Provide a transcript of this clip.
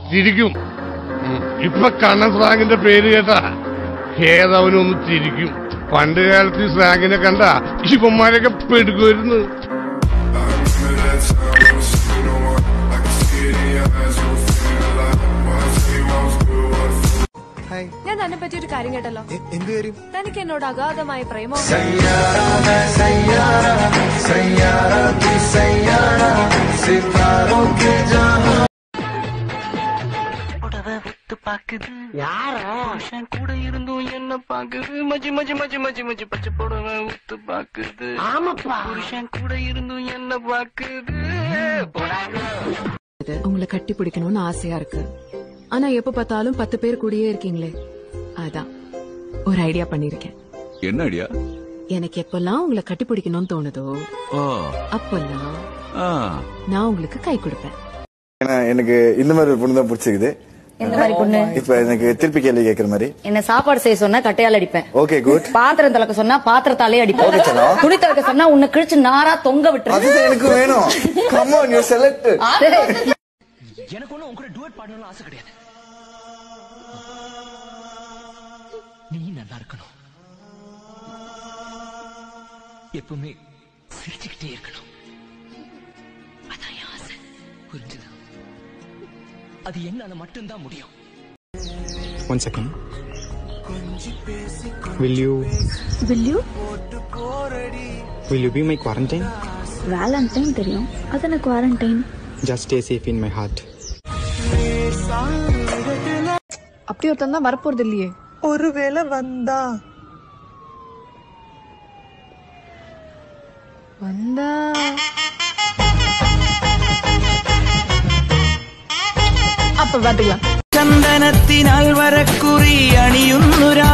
ചിരിക്കും. ഇപ്പൊ കണ്ണൻ സ്ലാങ്ങിന്റെ പേര് കേട്ടാ ഏതവനൊന്ന് ചിരിക്കും. പണ്ട് കാലത്ത് ഈ സ്ലാങ്ങിനെ കണ്ട ഇവന്മാരൊക്കെ പെടുക്കുമായിരുന്നു. ഞാൻ തന്നെ പറ്റിയൊരു കാര്യം കേട്ടല്ലോ. എന്ത് കാര്യം? തനിക്ക് എന്നോട് അഗാധമായ പ്രേമം. கூட இருந்தும் என்ன பாக்குது மச்சி மச்சி மச்சி மச்சி மச்சி பச்சை புடவை உத்து பாக்குது. ஆமாப்பா புருஷன் கூட இருந்தும் என்ன பாக்குது. உங்களை கட்டி பிடிக்கணும்னு ஆசையா இருக்கு. ஆனா எப்ப பார்த்தாலும் 10 பேர் கூடயே இருக்கீங்களே, அதான் ஒரு ஐடியா பண்ணிருக்கேன். என்ன ஐடியா? எனக்கு எப்பெல்லாம் உங்களை கட்டி பிடிக்கணும்னு தோணுதோ அப்பெல்லாம் நான் உங்களுக்கு கை கொடுப்பேன். எனக்கு இந்த மாதிரி ஒரு பொண்ணு தான் பிடிச்சிருக்குது. இந்த மாதிரி பொண்ணு இப்ப எனக்கு திருப்பி கேள்வி கேட்கிற மாதிரி. என்ன சாப்பாடு செய்ய சொன்னா கட்டையால அடிப்பேன். Okay good. பாத்திரம் துலக்க சொன்னா பாத்திரத்தாலே அடிப்பேன். துணி துலக்க சொன்னா உன்னை கிழிச்சு நாரா தொங்க விட்டுரு. அது எனக்கு வேணும். Come on you select. எனக்கு ஒண்ணு உங்க கூட டுயட் பாடணும்னு ஆசை கிடையாது. நீ நல்லா இருக்கணும், எப்பவுமே சிரிச்சுக்கிட்டே இருக்கணும். அதான் என் ஆசை. புரிஞ்சுதா? அது என்னால மட்டும்தான் முடியும். One second. Will you be my quarantine? Valentine தெரியும், அதான quarantine. Just stay safe in my heart. அப்படி ஒருத்தன் தான் வரப்போறது இல்லையே. ஒருவேளை வந்தா அப்ப பாத்துக்கலாம். ചന്ദനത്തിനാൽ വരക്കുറി അണിയുന്നു